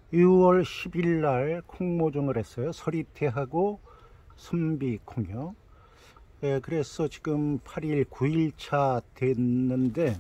6월 10일 날 콩모종을 했어요. 서리태하고 선비콩이요. 그래서 지금 8일 9일차 됐는데,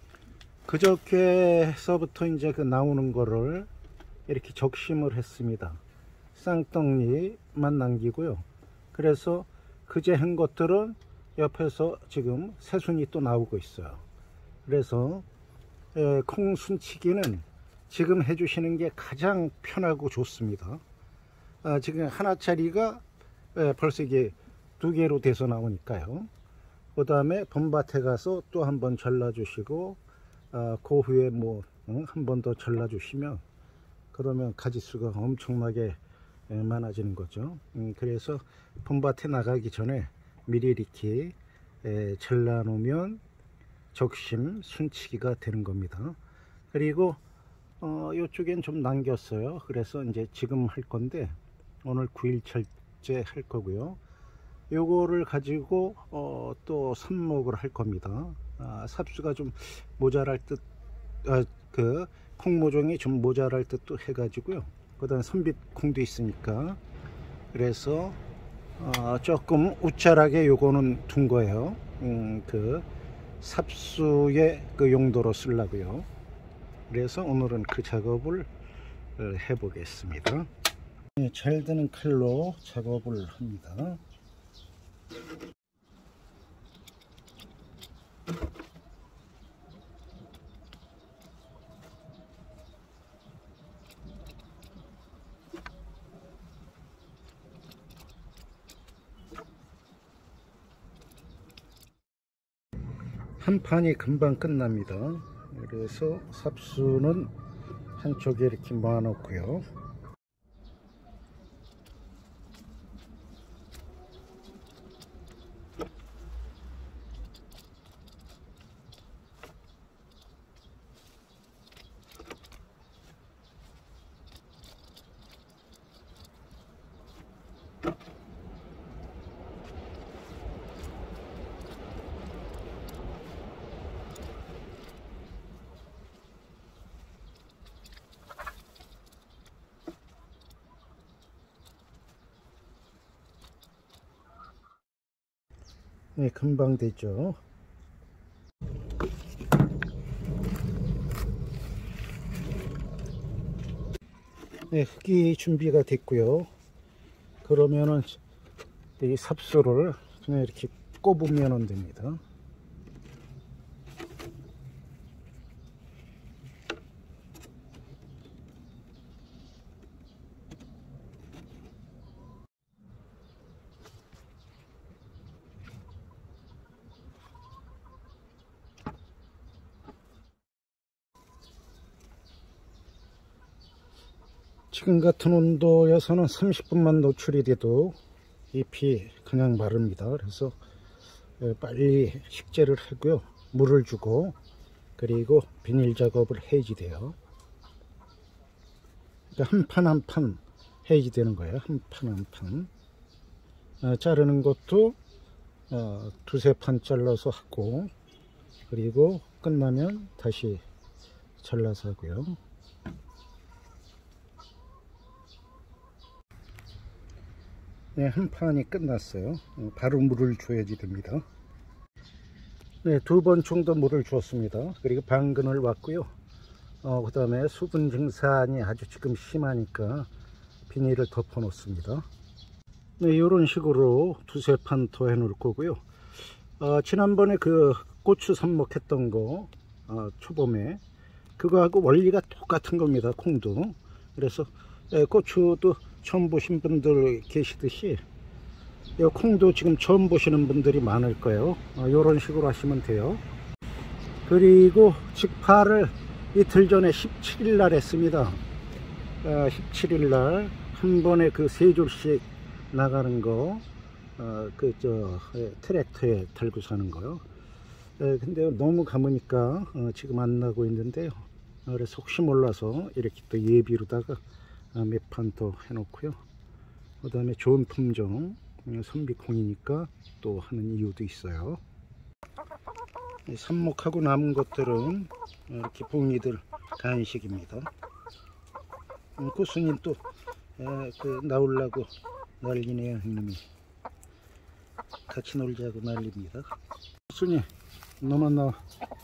그저께서부터 이제 그 나오는 거를 이렇게 적심을 했습니다. 쌍떡잎만 남기고요. 그래서 그제 한 것들은 옆에서 지금 새순이 또 나오고 있어요. 그래서 콩 순치기는 지금 해주시는 게 가장 편하고 좋습니다. 지금 하나짜리가 벌써 이게 2개로 돼서 나오니까요. 그 다음에 봄밭에 가서 또 한번 잘라주시고, 그 후에 뭐 한 번 더 잘라주시면, 그러면 가지수가 엄청나게 많아지는 거죠. 그래서 봄밭에 나가기 전에 미리 이렇게 잘라 놓으면 적심 순치기가 되는 겁니다. 그리고 이쪽엔 좀 남겼어요. 그래서 이제 지금 할 건데, 오늘 9일차째 할 거고요. 요거를 가지고 또 삽목을 할 겁니다. 삽수가 좀 모자랄 듯, 그 콩모종이 좀 모자랄 듯 또 해가지고요. 그 다음 선빛콩도 있으니까, 그래서 조금 우짜하게 요거는 둔 거예요. 그 삽수의 그 용도로 쓰려고요. 그래서 오늘은 그 작업을 해 보겠습니다. 잘 드는 칼로 작업을 합니다. 한 판이 금방 끝납니다. 그래서 삽수는 한쪽에 이렇게 모아 놓고요. 네, 금방 되죠. 네, 흙이 준비가 됐고요. 그러면은 이 삽수를 그냥 이렇게 꼽으면 됩니다. 지금 같은 온도에서는 30분만 노출이 돼도 잎이 그냥 마릅니다. 그래서 빨리 식재를 하고요. 물을 주고, 그리고 비닐 작업을 해야지 돼요. 그러니까 한 판 한 판 해야지 되는 거예요. 한 판 한 판. 자르는 것도 2~3판 잘라서 하고, 그리고 끝나면 다시 잘라서 하고요. 네, 한 판이 끝났어요. 바로 물을 줘야지 됩니다. 네, 2번 정도 물을 주었습니다. 그리고 방근을 왔고요. 그 다음에 수분 증산이 아주 지금 심하니까 비닐을 덮어 놓습니다. 네, 이런 식으로 2~3판 더 해 놓을 거고요. 지난번에 그 고추 삽목했던 거, 초봄에 그거하고 원리가 똑같은 겁니다. 콩도. 그래서 고추도 처음 보신 분들 계시듯이 이 콩도 지금 처음 보시는 분들이 많을 거예요. 이런 식으로 하시면 돼요. 그리고 직파를 이틀 전에 17일 날 했습니다. 17일 날 한 번에 그 3줄씩 나가는 거, 트랙터에 달고 사는 거요. 근데 너무 감으니까 지금 안 나고 있는데요. 그래서 혹시 몰라서 이렇게 또 예비로다가 몇 판 더 해놓고요. 그 다음에 좋은 품종 선비콩이니까 또 하는 이유도 있어요. 삽목하고 남은 것들은 이렇게 붕이들 간식입니다. 구스님 또 나오려고 난리네요. 형님이 같이 놀자고 난립니다. 구스님 너만 나와.